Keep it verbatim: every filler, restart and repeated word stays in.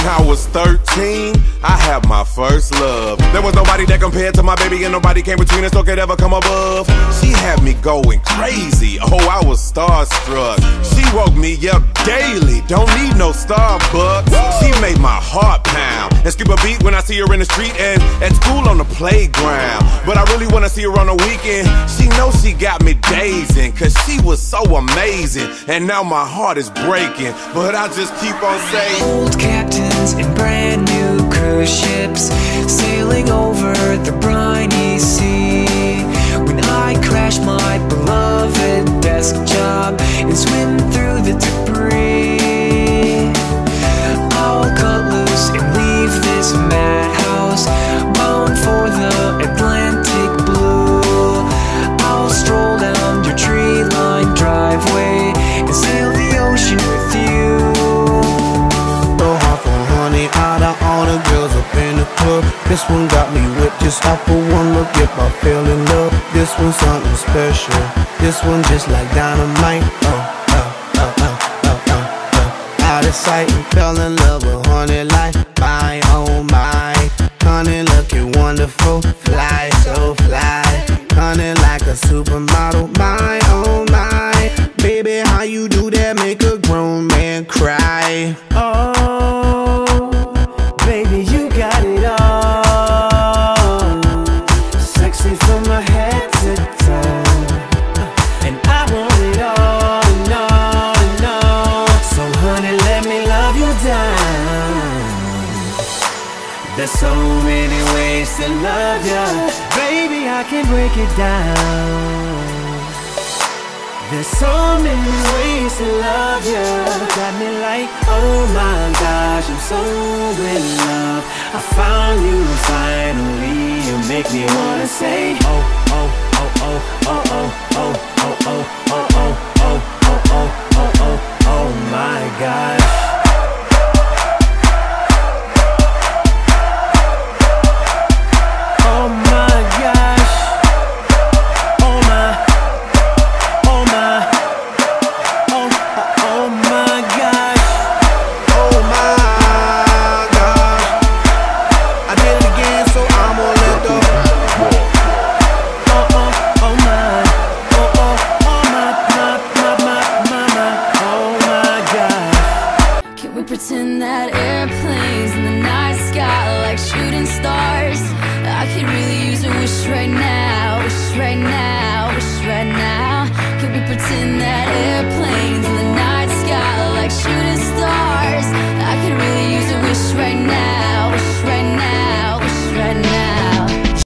I was thirteen, I had my first love. There was nobody that compared to my baby, and nobody came between us or could ever come above. She had me going crazy, oh, I was starstruck. She woke me up daily, don't need no Starbucks. She made my heart pound and skip a beat when I see her in the street and at school on the playground. But I really wanna see her on the weekend. She knows she got me dazing, cause she was so amazing. And now my heart is breaking, but I just keep on saying, old captains in brand new cruise ships sailing over the briny sea. When I crash my beloved desk job and swim through the debris, I'll cut loose and leave this madhouse bound for the Atlantic blue. I'll stroll down your tree-lined driveway and sail the ocean with you. So hard for honey, out of all the girls up in the club, this one got me whipped. Just off for one look, if I fell in love. This one's something special. This one just like dynamite. Oh, oh, oh, oh, oh, oh, oh. Out of sight and fell in love with honey like my, oh my. Honey looking wonderful, fly so fly. Honey like a supermodel, my, oh my. Baby, how you do that make a grown man cry? Oh, baby, you got it all. Sexy from my head to toe, and I want it all and all and all. So honey, let me love you down. There's so many ways to love ya, baby, I can break it down. There's so many ways to love you. Got me like, oh my gosh, I'm so in love. I found you finally. You make me wanna say, oh, oh, oh, oh, oh, oh, oh, oh, oh, oh, oh, oh, oh, oh, oh, oh, oh my gosh. Pretend that airplanes in the night sky like shooting stars. I could really use a wish right now, wish right now, wish right now. Could we pretend that airplanes in the night sky like shooting stars?